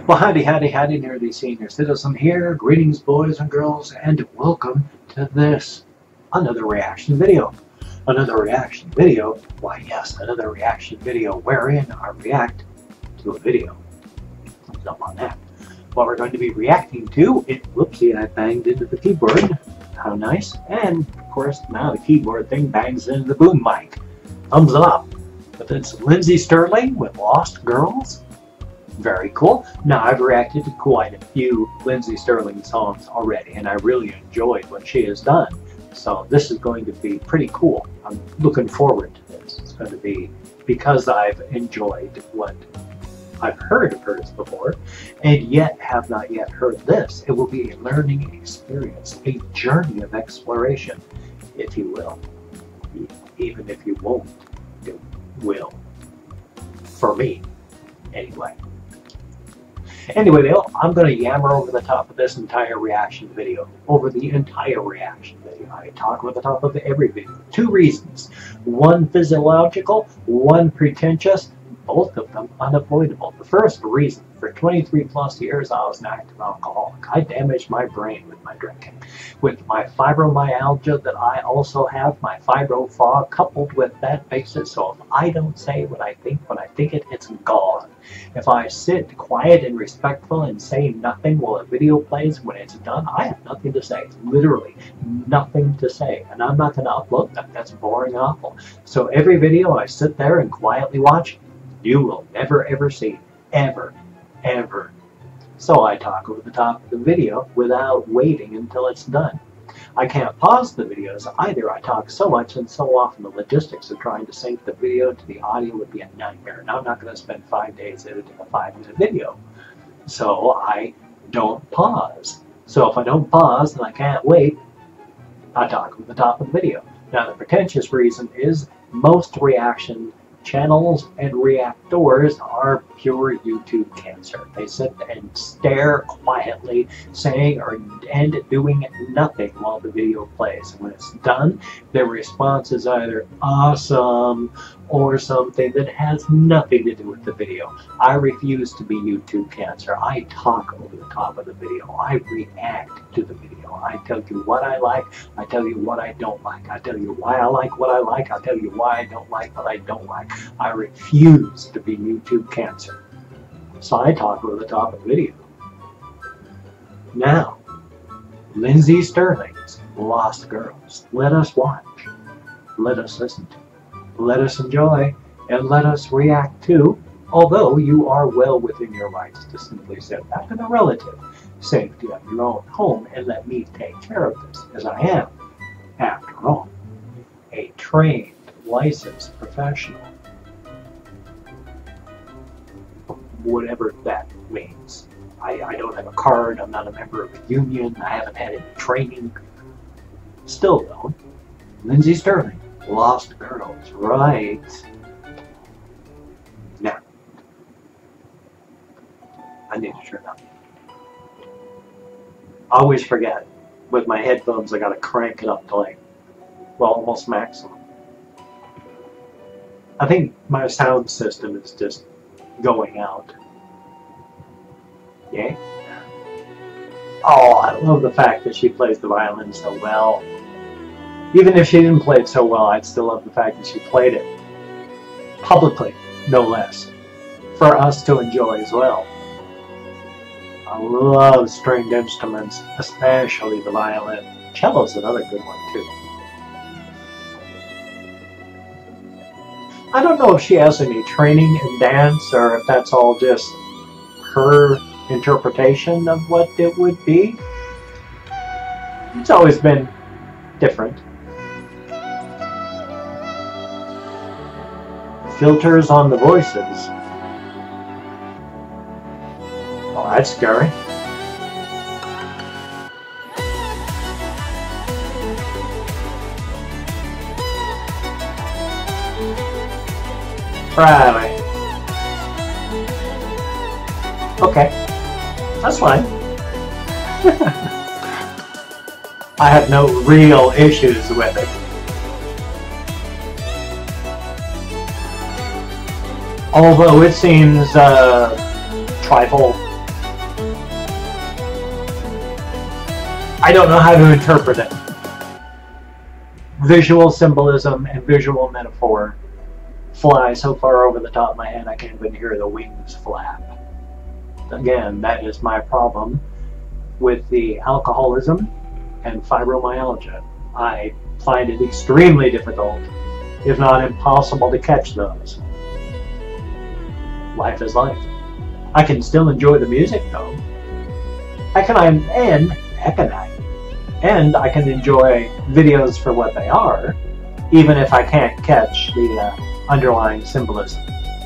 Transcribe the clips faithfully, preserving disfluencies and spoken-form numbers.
Well, howdy, howdy, howdy, nearly senior citizen here. Greetings, boys and girls, and welcome to this, another reaction video. Another reaction video, why yes, another reaction video wherein I react to a video. Thumbs up on that. What we're going to be reacting to, it, whoopsie, I banged into the keyboard. How nice. And, of course, now the keyboard thing bangs into the boom mic. Thumbs up. But it's Lindsey Stirling with Lost Girls. Very cool. Now, I've reacted to quite a few Lindsey Stirling songs already, and I really enjoyed what she has done. So this is going to be pretty cool. I'm looking forward to this. It's going to be because I've enjoyed what I've heard of hers before, and yet have not yet heard this. It will be a learning experience, a journey of exploration, if you will. Even if you won't, it will. For me, anyway. Anyway, though, I'm going to yammer over the top of this entire reaction video. Over the entire reaction video. I talk over the top of every video. Two reasons. One physiological, one pretentious, both of them unavoidable. The first reason, for twenty-three plus years I was an active alcoholic. I damaged my brain with my drinking. With my fibromyalgia that I also have, my fibro fog, coupled with that basis, so if I don't say what I think when I think it, it's gone. If I sit quiet and respectful and say nothing while a video plays, when it's done, I have nothing to say. Literally nothing to say. And I'm not going to upload that. That's boring and awful. So every video I sit there and quietly watch, you will never ever see. Ever. Ever. So I talk over the top of the video without waiting until it's done. I can't pause the videos either. I talk so much and so often the logistics of trying to sync the video to the audio would be a nightmare. Now I'm not going to spend five days editing a five minute video. So I don't pause. So if I don't pause and I can't wait, I talk over the top of the video. Now the pretentious reason is most reaction channels and reactors are pure YouTube cancer. They sit and stare quietly, saying or and doing nothing while the video plays. And when it's done, their response is either awesome or something that has nothing to do with the video. I refuse to be YouTube cancer. I talk over the top of the video. I react to the video. I tell you what I like. I tell you what I don't like. I tell you why I like what I like. I tell you why I don't like what I don't like. I refuse to be YouTube cancer. So I talk over the top of the video. Now, Lindsey Stirling's Lost Girls. Let us watch. Let us listen to. Let us enjoy. And let us react to. Although you are well within your rights to simply sit back in the relative safety of your own home and let me take care of this, as I am, after all, a trained, licensed professional. Whatever that means. I, I don't have a card, I'm not a member of a union, I haven't had any training. Still though, Lindsey Stirling, Lost Girls, right? Now, I need to turn up. I always forget. With my headphones, I gotta crank it up to like, well, almost maximum. I think my sound system is just going out. Yay. Oh, I love the fact that she plays the violin so well. Even if she didn't play it so well, I'd still love the fact that she played it publicly, no less, for us to enjoy as well. I love stringed instruments, especially the violin. Cello's another good one too. I don't know if she has any training in dance or if that's all just her interpretation of what it would be. It's always been different. Filters on the voices. Oh, that's scary. Right. Okay. That's fine. I have no real issues with it. Although it seems uh, trifle I don't know how to interpret it. Visual symbolism and visual metaphor fly so far over the top of my head I can't even hear the wings flap. Again, that is my problem with the alcoholism and fibromyalgia. I find it extremely difficult, if not impossible, to catch those. Life is life. I can still enjoy the music though. I can, and, heck can I, and I can enjoy videos for what they are, even if I can't catch the uh, underlying symbolism.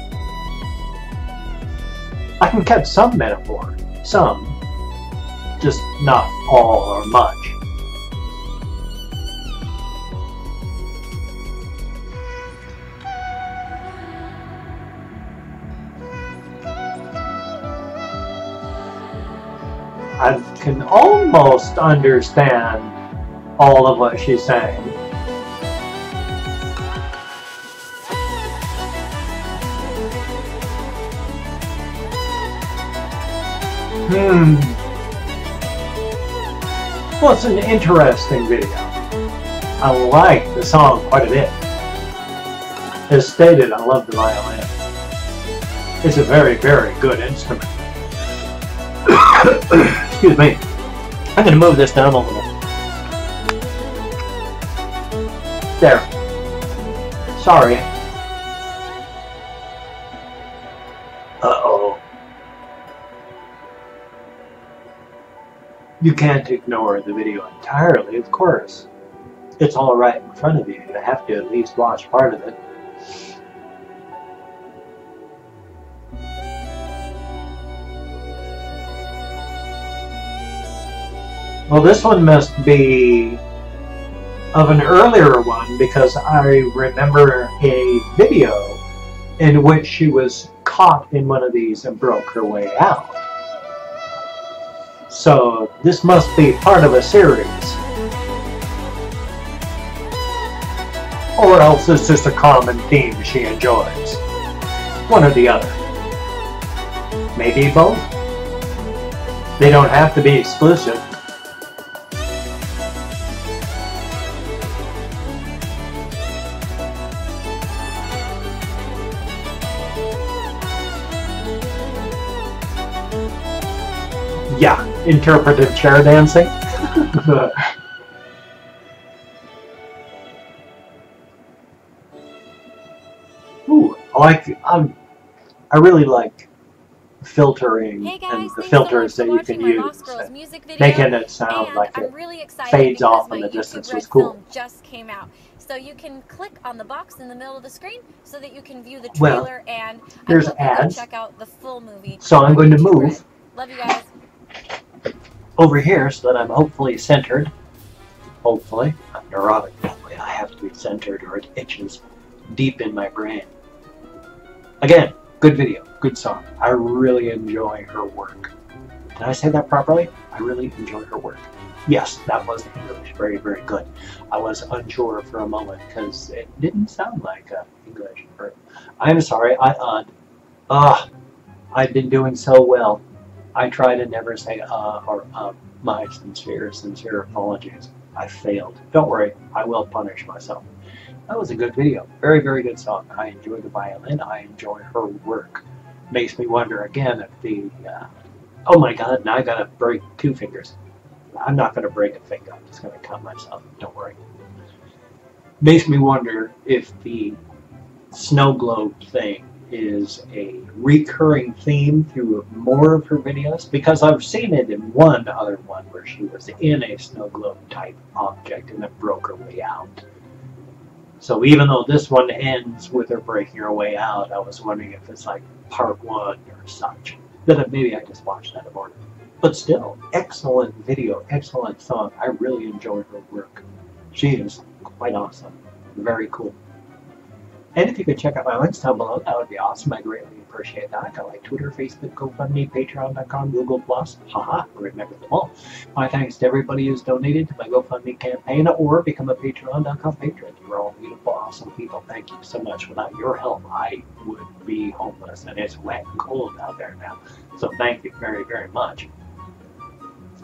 I can catch some metaphor, some, just not all or much. I can almost understand all of what she's saying. Hmm. Well, it's an interesting video. I like the song quite a bit. As stated, I love the violin. It's a very, very good instrument. Excuse me. I'm going to move this down a little. There. Sorry. Uh-oh. You can't ignore the video entirely, of course. It's all right in front of you. You have to at least watch part of it. Well, this one must be of an earlier one because I remember a video in which she was caught in one of these and broke her way out. So this must be part of a series. Or else it's just a common theme she enjoys. One or the other. Maybe both. They don't have to be exclusive. Yeah, interpretive chair dancing. Ooh, I like. Um, I really like filtering hey guys, and the filters so that you can use, making it sound like it really fades off in the distance was cool. Just came out, so you can click on the box in the middle of the screen so that you can view the trailer well, and there's I ads. Check out the full movie. So I'm going to move. Love you guys. Over here so that I'm hopefully centered. Hopefully. I'm neurotic that way. I have to be centered or it itches deep in my brain. Again, good video, good song. I really enjoy her work. Did I say that properly? I really enjoy her work. Yes, that was English. Very, very good. I was unsure for a moment because it didn't sound like uh, English. I'm sorry, I uh, ah, I've been doing so well. I try to never say uh or um. My sincere, sincere apologies. I failed. Don't worry, I will punish myself. That was a good video. Very, very good song. I enjoy the violin. I enjoy her work. Makes me wonder again if the, uh, oh my god, now I gotta break two fingers. I'm not gonna break a finger. I'm just gonna cut myself. Don't worry. Makes me wonder if the snow globe thing is a recurring theme through more of her videos, because I've seen it in one other one where she was in a snow globe type object and it broke her way out. So even though this one ends with her breaking her way out, I was wondering if it's like part one or such. Then maybe I just watched out of order. But still, excellent video, excellent song. I really enjoyed her work. She is quite awesome. Very cool. And if you could check out my links down below, that would be awesome. I greatly appreciate that. I like Twitter, Facebook, GoFundMe, Patreon dot com, Google Plus. Haha, remember them all. My thanks to everybody who's donated to my GoFundMe campaign or become a Patreon dot com patron. You're all beautiful, awesome people. Thank you so much. Without your help, I would be homeless, and it's wet and cold out there now. So thank you very, very much.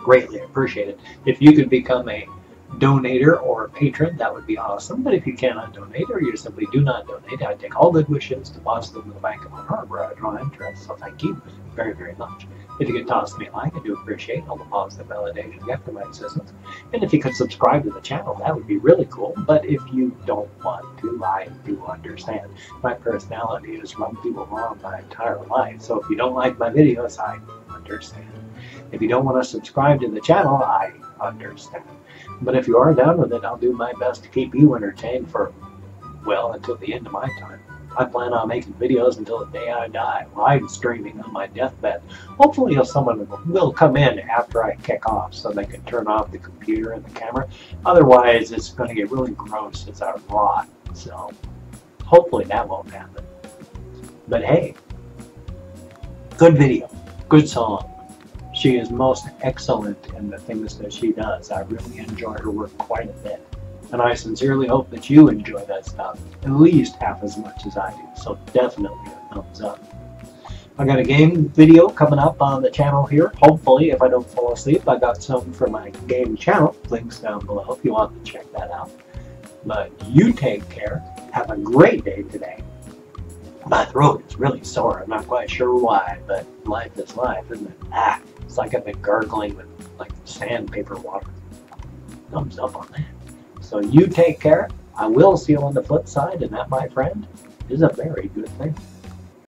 greatly appreciated. If you could become a donator or a patron, that would be awesome. But if you cannot donate or you simply do not donate, I take all good wishes, deposit them in the bank of my heart where I draw interest. So thank you very, very much. If you could toss me a like, I do appreciate all the positive validation you get from my existence. And if you could subscribe to the channel, that would be really cool. But if you don't want to, I do understand. My personality is run people wrong my entire life. So if you don't like my videos, I understand. If you don't want to subscribe to the channel, I understand. But if you are down with it, I'll do my best to keep you entertained for, well, until the end of my time. I plan on making videos until the day I die, live streaming on my deathbed. Hopefully someone will come in after I kick off so they can turn off the computer and the camera. Otherwise, it's going to get really gross as I rot. So hopefully that won't happen. But hey, good video, good song. She is most excellent in the things that she does. I really enjoy her work quite a bit. And I sincerely hope that you enjoy that stuff at least half as much as I do. So definitely a thumbs up. I got a game video coming up on the channel here. Hopefully, if I don't fall asleep, I got some for my game channel. Links down below if you want to check that out. But you take care. Have a great day today. My throat is really sore. I'm not quite sure why, but life is life, isn't it? Ah, it's like I've been gargling with like sandpaper water. Thumbs up on that. So you take care. I will see you on the flip side, and that, my friend, is a very good thing.